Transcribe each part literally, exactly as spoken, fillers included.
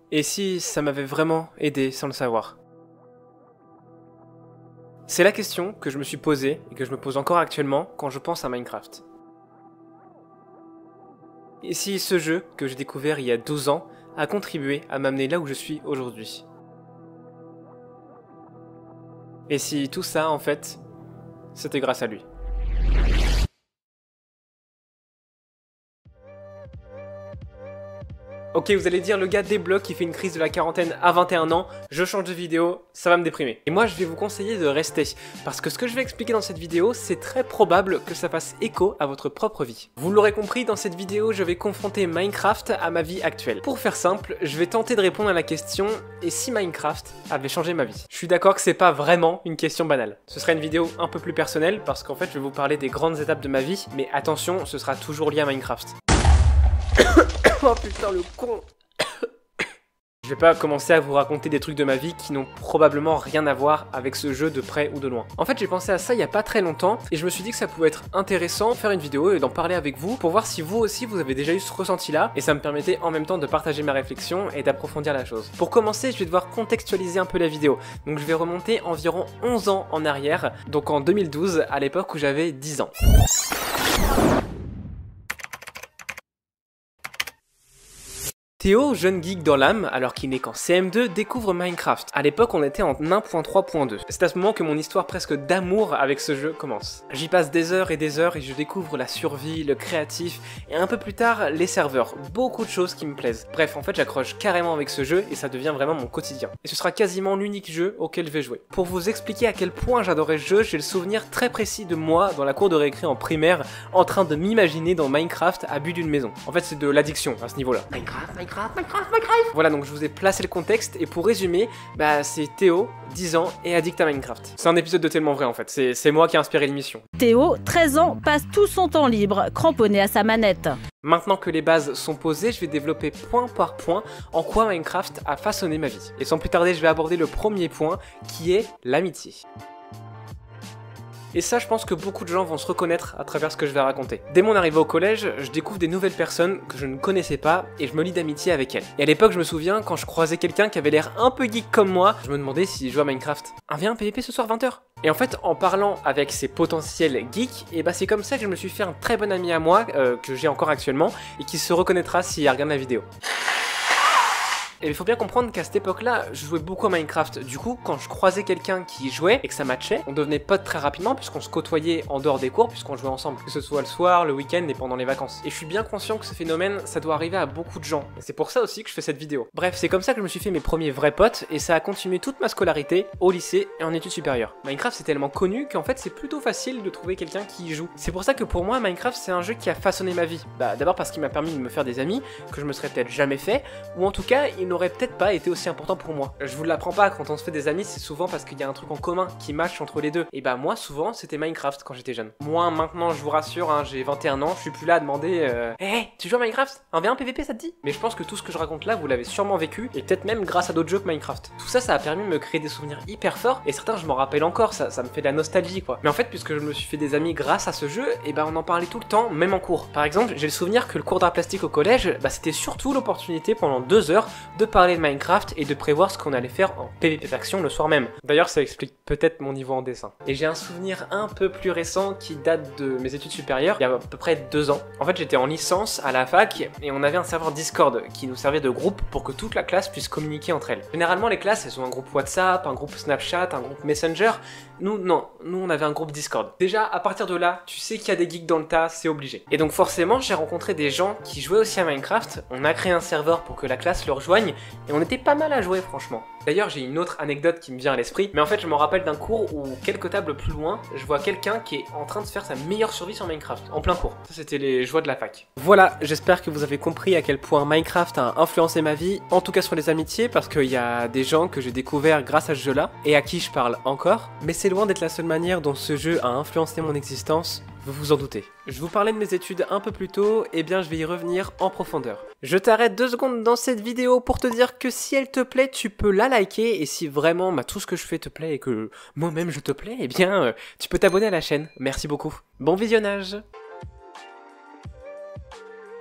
Et si ça m'avait vraiment aidé sans le savoir? C'est la question que je me suis posée et que je me pose encore actuellement quand je pense à Minecraft. Et si ce jeu, que j'ai découvert il y a douze ans, a contribué à m'amener là où je suis aujourd'hui? Et si tout ça, en fait, c'était grâce à lui? Ok, vous allez dire, le gars débloque qui fait une crise de la quarantaine à vingt et un ans, je change de vidéo, ça va me déprimer. Et moi, je vais vous conseiller de rester, parce que ce que je vais expliquer dans cette vidéo, c'est très probable que ça fasse écho à votre propre vie. Vous l'aurez compris, dans cette vidéo, je vais confronter Minecraft à ma vie actuelle. Pour faire simple, je vais tenter de répondre à la question « Et si Minecraft avait changé ma vie ?» Je suis d'accord que c'est pas vraiment une question banale. Ce sera une vidéo un peu plus personnelle, parce qu'en fait, je vais vous parler des grandes étapes de ma vie, mais attention, ce sera toujours lié à Minecraft. Oh putain le con. Je vais pas commencer à vous raconter des trucs de ma vie qui n'ont probablement rien à voir avec ce jeu de près ou de loin. En fait j'ai pensé à ça il y a pas très longtemps et je me suis dit que ça pouvait être intéressant de faire une vidéo et d'en parler avec vous pour voir si vous aussi vous avez déjà eu ce ressenti là et ça me permettait en même temps de partager ma réflexion et d'approfondir la chose. Pour commencer je vais devoir contextualiser un peu la vidéo, donc je vais remonter environ onze ans en arrière, donc en deux mille douze à l'époque où j'avais dix ans. Théo, jeune geek dans l'âme, alors qu'il n'est qu'en C M deux, découvre Minecraft. À l'époque, on était en un point trois point deux. C'est à ce moment que mon histoire presque d'amour avec ce jeu commence. J'y passe des heures et des heures et je découvre la survie, le créatif et un peu plus tard, les serveurs. Beaucoup de choses qui me plaisent. Bref, en fait, j'accroche carrément avec ce jeu et ça devient vraiment mon quotidien. Et ce sera quasiment l'unique jeu auquel je vais jouer. Pour vous expliquer à quel point j'adorais ce jeu, j'ai le souvenir très précis de moi dans la cour de récré en primaire, en train de m'imaginer dans Minecraft à but d'une maison. En fait, c'est de l'addiction à ce niveau-là. Minecraft, Minecraft. Minecraft, Minecraft. Voilà, donc je vous ai placé le contexte et pour résumer, bah c'est Théo, dix ans et addict à Minecraft. C'est un épisode de Tellement Vrai en fait, c'est moi qui ai inspiré l'émission. Théo, treize ans, passe tout son temps libre, cramponné à sa manette. Maintenant que les bases sont posées, je vais développer point par point en quoi Minecraft a façonné ma vie. Et sans plus tarder, je vais aborder le premier point qui est l'amitié. Et ça, je pense que beaucoup de gens vont se reconnaître à travers ce que je vais raconter. Dès mon arrivée au collège, je découvre des nouvelles personnes que je ne connaissais pas et je me lie d'amitié avec elles. Et à l'époque, je me souviens, quand je croisais quelqu'un qui avait l'air un peu geek comme moi, je me demandais s'il jouait à Minecraft. Ah, viens, P V P ce soir, vingt heures. Et en fait, en parlant avec ces potentiels geeks, et bah c'est comme ça que je me suis fait un très bon ami à moi, euh, que j'ai encore actuellement, et qui se reconnaîtra s'il regarde la vidéo. Et il faut bien comprendre qu'à cette époque-là, je jouais beaucoup à Minecraft. Du coup, quand je croisais quelqu'un qui jouait et que ça matchait, on devenait potes très rapidement puisqu'on se côtoyait en dehors des cours, puisqu'on jouait ensemble, que ce soit le soir, le week-end et pendant les vacances. Et je suis bien conscient que ce phénomène, ça doit arriver à beaucoup de gens. Et c'est pour ça aussi que je fais cette vidéo. Bref, c'est comme ça que je me suis fait mes premiers vrais potes et ça a continué toute ma scolarité, au lycée et en études supérieures. Minecraft c'est tellement connu qu'en fait c'est plutôt facile de trouver quelqu'un qui y joue. C'est pour ça que pour moi, Minecraft c'est un jeu qui a façonné ma vie. Bah d'abord parce qu'il m'a permis de me faire des amis que je me serais peut-être jamais fait, ou en tout cas il n'aurait peut-être pas été aussi important pour moi. Je vous l'apprends pas, quand on se fait des amis, c'est souvent parce qu'il y a un truc en commun qui match entre les deux. Et bah moi, souvent, c'était Minecraft quand j'étais jeune. Moi, maintenant, je vous rassure, hein, j'ai vingt et un ans, je suis plus là à demander euh, « Hey, tu joues à Minecraft? Un v un P V P, ça te dit ?» Mais je pense que tout ce que je raconte là, vous l'avez sûrement vécu, et peut-être même grâce à d'autres jeux que Minecraft. Tout ça, ça a permis de me créer des souvenirs hyper forts, et certains, je m'en rappelle encore, ça, ça me fait de la nostalgie, quoi. Mais en fait, puisque je me suis fait des amis grâce à ce jeu, et bah on en parlait tout le temps, même en cours. Par exemple, j'ai le souvenir que le cours d'art plastique au collège, bah c'était surtout l'opportunité pendant deux heures de parler de Minecraft et de prévoir ce qu'on allait faire en P V P faction le soir même. D'ailleurs, ça explique peut-être mon niveau en dessin. Et j'ai un souvenir un peu plus récent qui date de mes études supérieures, il y a à peu près deux ans. En fait, j'étais en licence à la fac et on avait un serveur Discord qui nous servait de groupe pour que toute la classe puisse communiquer entre elles. Généralement, les classes, elles ont un groupe WhatsApp, un groupe Snapchat, un groupe Messenger. Nous, non. Nous, on avait un groupe Discord. Déjà, à partir de là, tu sais qu'il y a des geeks dans le tas, c'est obligé. Et donc, forcément, j'ai rencontré des gens qui jouaient aussi à Minecraft. On a créé un serveur pour que la classe le rejoigne et on était pas mal à jouer, franchement. D'ailleurs, j'ai une autre anecdote qui me vient à l'esprit, mais en fait, je me rappelle d'un cours où, quelques tables plus loin, je vois quelqu'un qui est en train de faire sa meilleure survie sur Minecraft, en plein cours. Ça, c'était les joies de la fac. Voilà, j'espère que vous avez compris à quel point Minecraft a influencé ma vie, en tout cas sur les amitiés, parce qu'il y a des gens que j'ai découverts grâce à ce jeu-là, et à qui je parle encore, mais c'est loin d'être la seule manière dont ce jeu a influencé mon existence. Vous vous en doutez. Je vous parlais de mes études un peu plus tôt, et bien je vais y revenir en profondeur. Je t'arrête deux secondes dans cette vidéo pour te dire que si elle te plaît, tu peux la liker, et si vraiment bah, tout ce que je fais te plaît et que moi-même je te plais, eh bien euh, tu peux t'abonner à la chaîne. Merci beaucoup. Bon visionnage.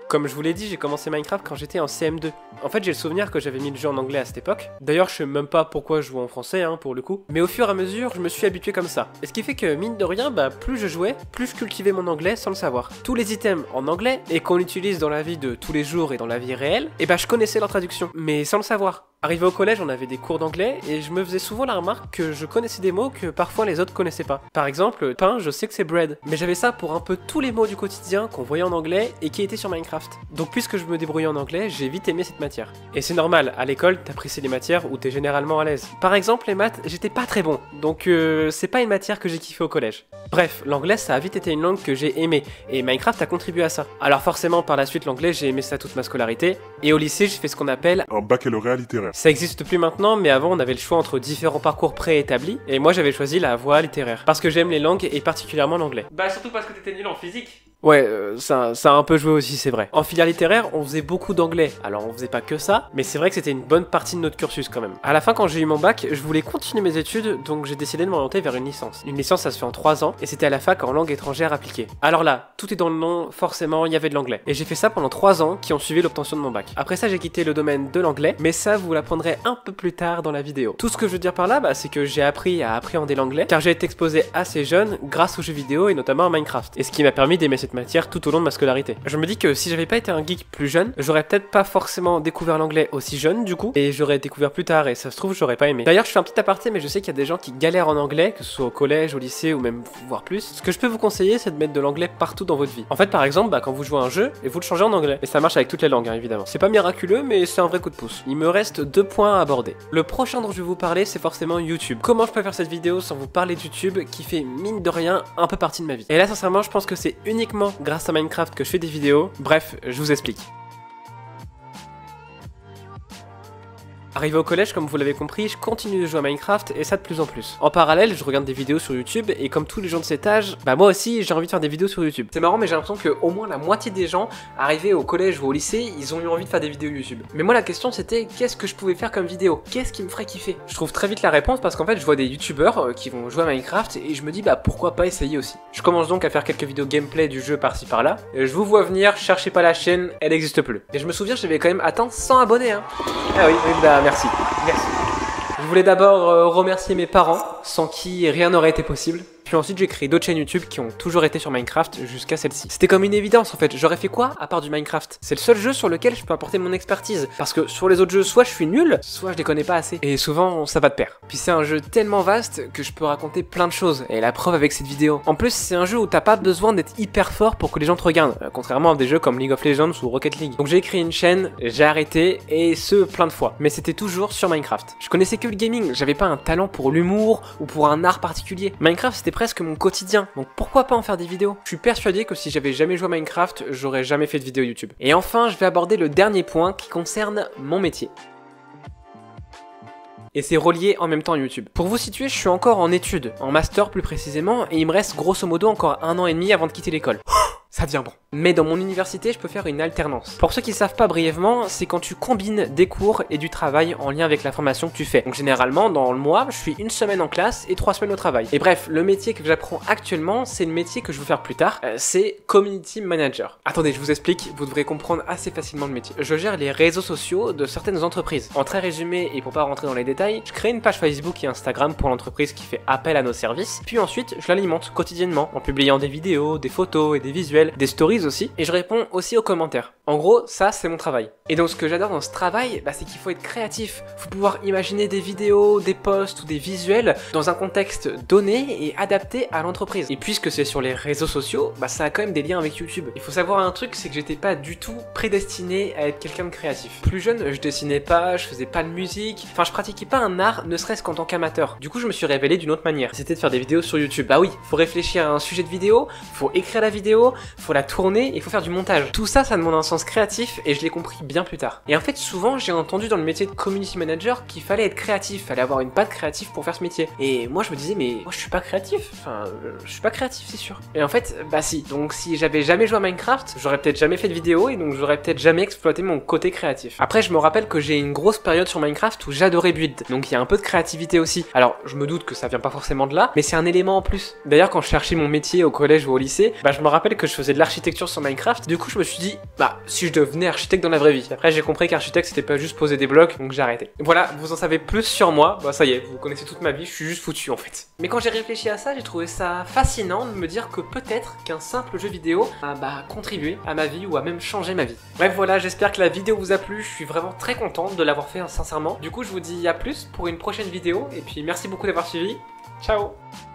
Comme je vous l'ai dit, j'ai commencé Minecraft quand j'étais en C M deux. En fait, j'ai le souvenir que j'avais mis le jeu en anglais à cette époque. D'ailleurs, je sais même pas pourquoi je jouais en français, hein, pour le coup. Mais au fur et à mesure, je me suis habitué comme ça. Et ce qui fait que, mine de rien, bah, plus je jouais, plus je cultivais mon anglais sans le savoir. Tous les items en anglais, et qu'on utilise dans la vie de tous les jours et dans la vie réelle, et bah, je connaissais leur traduction, mais sans le savoir. Arrivé au collège, on avait des cours d'anglais et je me faisais souvent la remarque que je connaissais des mots que parfois les autres connaissaient pas. Par exemple, pain, je sais que c'est bread, mais j'avais ça pour un peu tous les mots du quotidien qu'on voyait en anglais et qui étaient sur Minecraft. Donc puisque je me débrouillais en anglais, j'ai vite aimé cette matière. Et c'est normal, à l'école, t'apprécies les matières où t'es généralement à l'aise. Par exemple, les maths, j'étais pas très bon, donc euh, c'est pas une matière que j'ai kiffé au collège. Bref, l'anglais ça a vite été une langue que j'ai aimée, et Minecraft a contribué à ça. Alors forcément, par la suite, l'anglais, j'ai aimé ça toute ma scolarité, et au lycée, j'ai fait ce qu'on appelle un baccalauréat littéraire. Ça existe plus maintenant, mais avant on avait le choix entre différents parcours préétablis, et moi j'avais choisi la voie littéraire, parce que j'aime les langues et particulièrement l'anglais. Bah surtout parce que t'étais nul en physique. Ouais, euh, ça, ça a un peu joué aussi, c'est vrai. En filière littéraire, on faisait beaucoup d'anglais. Alors on faisait pas que ça, mais c'est vrai que c'était une bonne partie de notre cursus quand même. À la fin, quand j'ai eu mon bac, je voulais continuer mes études, donc j'ai décidé de m'orienter vers une licence. Une licence, ça se fait en trois ans, et c'était à la fac en langue étrangère appliquée. Alors là, tout est dans le nom, forcément, il y avait de l'anglais. Et j'ai fait ça pendant trois ans, qui ont suivi l'obtention de mon bac. Après ça, j'ai quitté le domaine de l'anglais, mais ça, vous l'apprendrez un peu plus tard dans la vidéo. Tout ce que je veux dire par là, bah, c'est que j'ai appris à appréhender l'anglais, car j'ai été exposé assez jeune grâce aux jeux vidéo et notamment à Minecraft. Et ce qui m'a permis d'aimer cette matière tout au long de ma scolarité. Je me dis que si j'avais pas été un geek plus jeune, j'aurais peut-être pas forcément découvert l'anglais aussi jeune du coup, et j'aurais découvert plus tard et ça se trouve j'aurais pas aimé. D'ailleurs je fais un petit aparté, mais je sais qu'il y a des gens qui galèrent en anglais, que ce soit au collège, au lycée ou même voire plus. Ce que je peux vous conseiller, c'est de mettre de l'anglais partout dans votre vie. En fait par exemple, bah, quand vous jouez à un jeu, et vous le changez en anglais. Et ça marche avec toutes les langues hein, évidemment. C'est pas miraculeux, mais c'est un vrai coup de pouce. Il me reste deux points à aborder. Le prochain dont je vais vous parler, c'est forcément YouTube. Comment je peux faire cette vidéo sans vous parler de YouTube, qui fait mine de rien un peu partie de ma vie. Et là sincèrement, je pense que c'est uniquement grâce à Minecraft que je fais des vidéos, bref, je vous explique. Arrivé au collège, comme vous l'avez compris, je continue de jouer à Minecraft et ça de plus en plus. En parallèle, je regarde des vidéos sur YouTube et comme tous les gens de cet âge, bah moi aussi j'ai envie de faire des vidéos sur YouTube. C'est marrant mais j'ai l'impression que au moins la moitié des gens arrivés au collège ou au lycée, ils ont eu envie de faire des vidéos YouTube. Mais moi la question c'était qu'est-ce que je pouvais faire comme vidéo? Qu'est-ce qui me ferait kiffer? Je trouve très vite la réponse parce qu'en fait je vois des youtubeurs qui vont jouer à Minecraft et je me dis bah pourquoi pas essayer aussi. Je commence donc à faire quelques vidéos gameplay du jeu par-ci par-là. Je vous vois venir, cherchez pas la chaîne, elle n'existe plus. Et je me souviens j'avais quand même atteint cent abonnés hein. Ah oui, oui bah merci. Merci. Je voulais d'abord euh, remercier mes parents, sans qui rien n'aurait été possible. Puis ensuite j'ai créé d'autres chaînes YouTube qui ont toujours été sur Minecraft jusqu'à celle-ci. C'était comme une évidence en fait, j'aurais fait quoi à part du Minecraft? C'est le seul jeu sur lequel je peux apporter mon expertise. Parce que sur les autres jeux, soit je suis nul, soit je les connais pas assez. Et souvent ça va de pair. Puis c'est un jeu tellement vaste que je peux raconter plein de choses. Et la preuve avec cette vidéo. En plus c'est un jeu où t'as pas besoin d'être hyper fort pour que les gens te regardent. Euh, contrairement à des jeux comme League of Legends ou Rocket League. Donc j'ai créé une chaîne, j'ai arrêté, et ce plein de fois. Mais c'était toujours sur Minecraft. Je connaissais que le gaming, j'avais pas un talent pour l'humour ou pour un art particulier. Minecraft c'était presque mon quotidien, donc pourquoi pas en faire des vidéos? Je suis persuadé que si j'avais jamais joué à Minecraft, j'aurais jamais fait de vidéo YouTube. Et enfin, je vais aborder le dernier point qui concerne mon métier. Et c'est relié en même temps à YouTube. Pour vous situer, je suis encore en études, en master plus précisément, et il me reste grosso modo encore un an et demi avant de quitter l'école. Ça devient bon. Mais dans mon université, je peux faire une alternance. Pour ceux qui savent pas brièvement, c'est quand tu combines des cours et du travail en lien avec la formation que tu fais. Donc généralement, dans le mois, je suis une semaine en classe et trois semaines au travail. Et bref, le métier que j'apprends actuellement, c'est le métier que je veux faire plus tard. Euh, c'est Community Manager. Attendez, je vous explique, vous devrez comprendre assez facilement le métier. Je gère les réseaux sociaux de certaines entreprises. En très résumé, et pour pas rentrer dans les détails, je crée une page Facebook et Instagram pour l'entreprise qui fait appel à nos services. Puis ensuite, je l'alimente quotidiennement en publiant des vidéos, des photos et des visuels, des stories aussi, et je réponds aussi aux commentaires. En gros, ça c'est mon travail. Et donc ce que j'adore dans ce travail, bah, c'est qu'il faut être créatif. Faut pouvoir imaginer des vidéos, des posts ou des visuels dans un contexte donné et adapté à l'entreprise. Et puisque c'est sur les réseaux sociaux, bah, ça a quand même des liens avec YouTube. Il faut savoir un truc, c'est que j'étais pas du tout prédestiné à être quelqu'un de créatif. Plus jeune, je dessinais pas, je faisais pas de musique, enfin je pratiquais pas un art, ne serait-ce qu'en tant qu'amateur. Du coup, je me suis révélé d'une autre manière. C'était de faire des vidéos sur YouTube. Bah oui, faut réfléchir à un sujet de vidéo, faut écrire la vidéo, faut la tourner et il faut faire du montage. Tout ça, ça demande un sens créatif et je l'ai compris bien plus tard. Et en fait, souvent, j'ai entendu dans le métier de community manager qu'il fallait être créatif, fallait avoir une patte créative pour faire ce métier. Et moi, je me disais, mais moi, je suis pas créatif. Enfin, je suis pas créatif, c'est sûr. Et en fait, bah si. Donc, si j'avais jamais joué à Minecraft, j'aurais peut-être jamais fait de vidéo et donc j'aurais peut-être jamais exploité mon côté créatif. Après, je me rappelle que j'ai une grosse période sur Minecraft où j'adorais build. Donc, il y a un peu de créativité aussi. Alors, je me doute que ça vient pas forcément de là, mais c'est un élément en plus. D'ailleurs, quand je cherchais mon métier au collège ou au lycée, bah je me rappelle que je faisais de l'architecture sur Minecraft. Du coup, je me suis dit, bah, si je devenais architecte dans la vraie vie. Après, j'ai compris qu'architecte, c'était pas juste poser des blocs, donc j'ai arrêté. Voilà, vous en savez plus sur moi. Bah, ça y est, vous connaissez toute ma vie, je suis juste foutu en fait. Mais quand j'ai réfléchi à ça, j'ai trouvé ça fascinant de me dire que peut-être qu'un simple jeu vidéo a bah, contribué à ma vie ou a même changé ma vie. Bref, voilà, j'espère que la vidéo vous a plu. Je suis vraiment très contente de l'avoir fait, hein, sincèrement. Du coup, je vous dis à plus pour une prochaine vidéo. Et puis, merci beaucoup d'avoir suivi. Ciao!